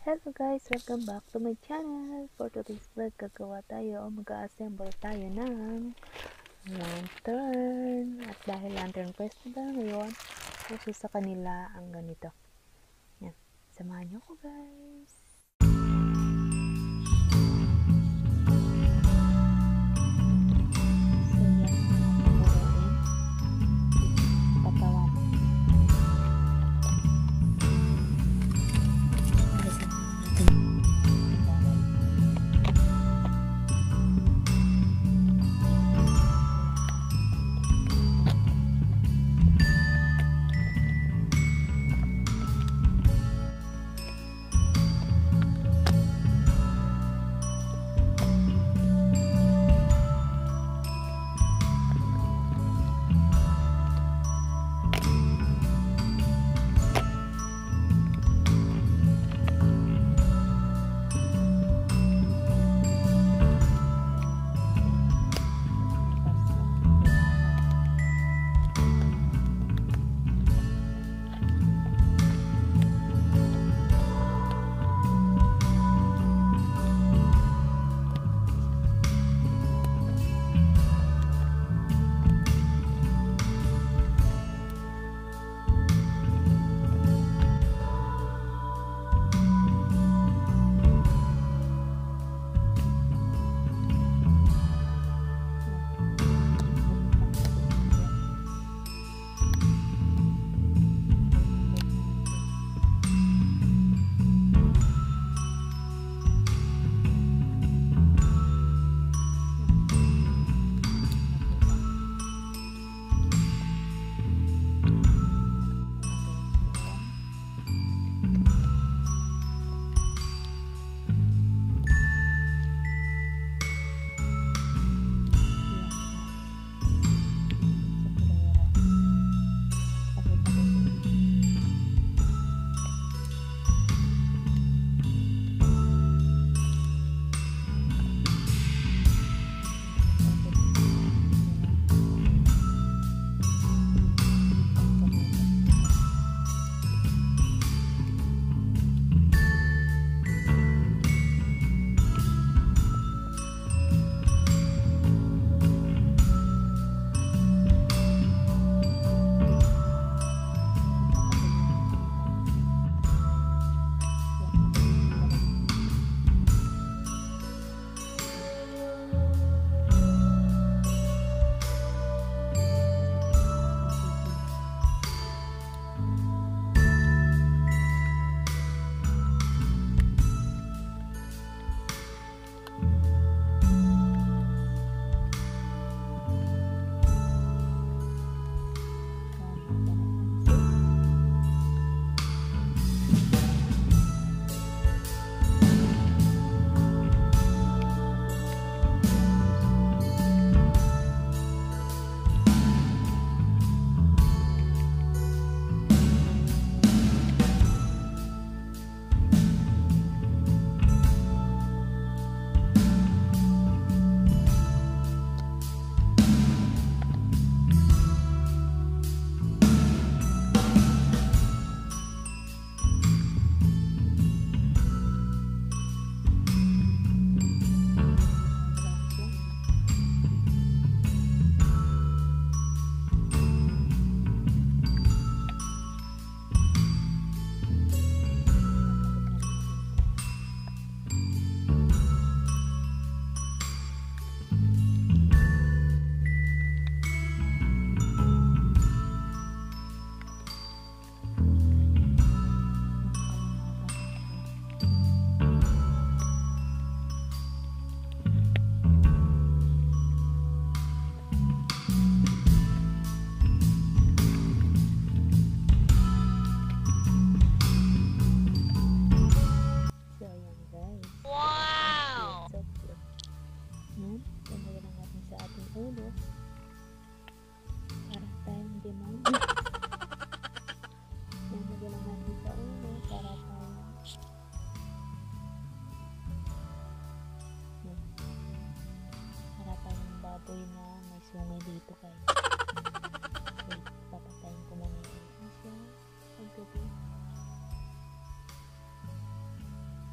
Hello guys! Welcome back to my channel. For today's vlog, mag-assemble tayo ng lantern. At dahil lantern festival ngayon, uso sa kanila ang ganito. Yan. Samahan niyo ko guys! Ulo para tayong demonyo. Nalagyan lang natin sa ulo para tayong baboy na may sungay dito guys. Wait, papatayin ko muna yung siya. Paggabi.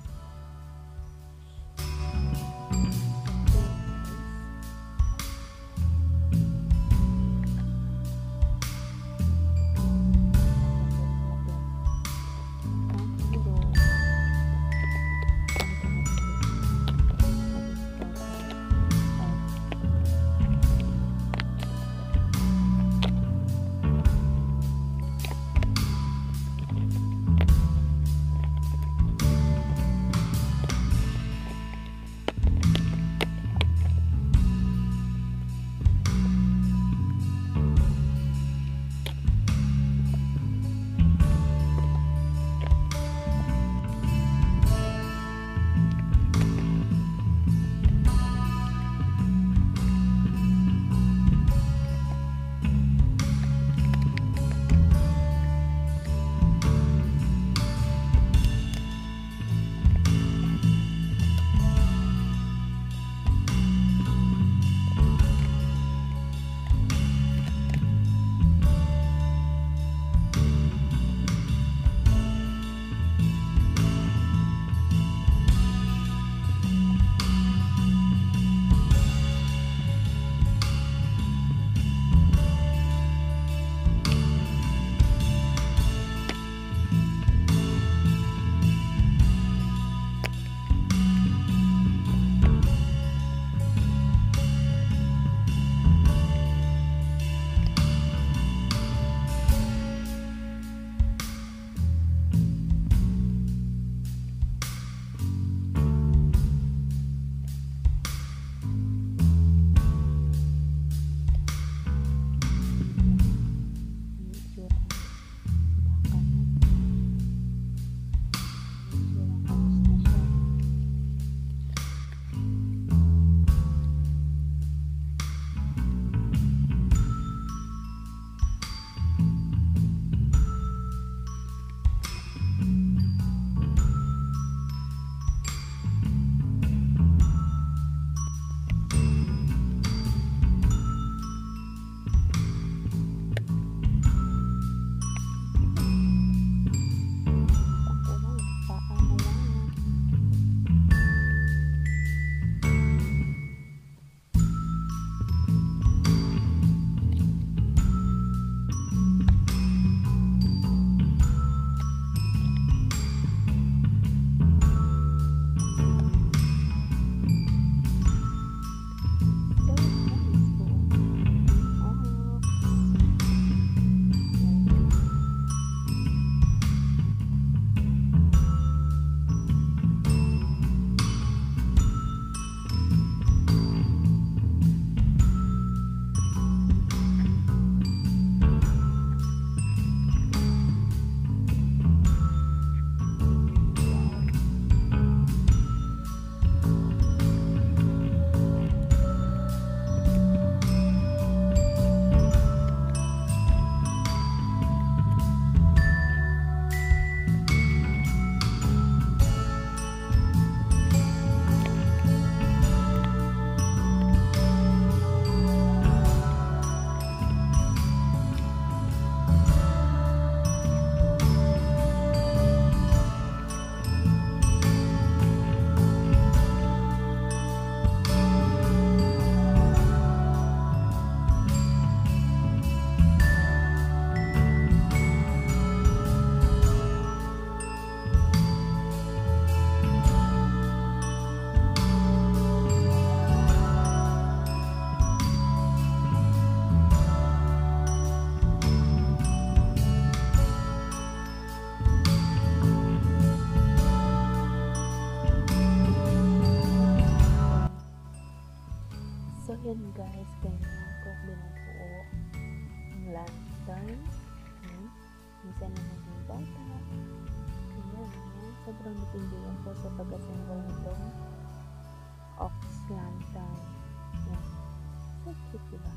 yan guys, ganyan ko binubuo ang lantern. Minsan lang naging bata. Kaya sobrang natindihan ko sa pag-assemble nitong ox lantern. Yan. So cute, diba?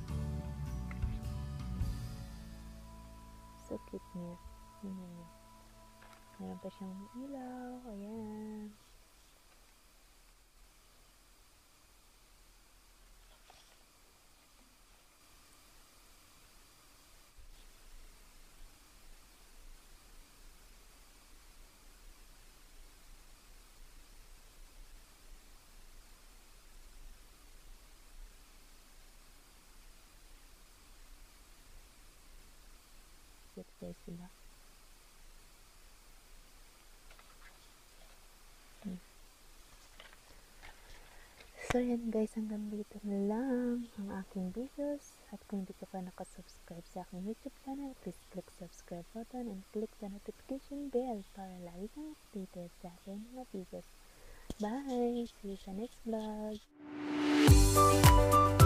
So cute niya. Meron pa siyang ilaw. Ayan. Cute guys, diba? So yan guys, hanggang dito na lang ang aking videos. At kung hindi ka pa nakasubscribe sa aking YouTube channel, please click subscribe button and click the notification bell para lagi kang updated sa aking mga videos. Bye! See you sa next vlog!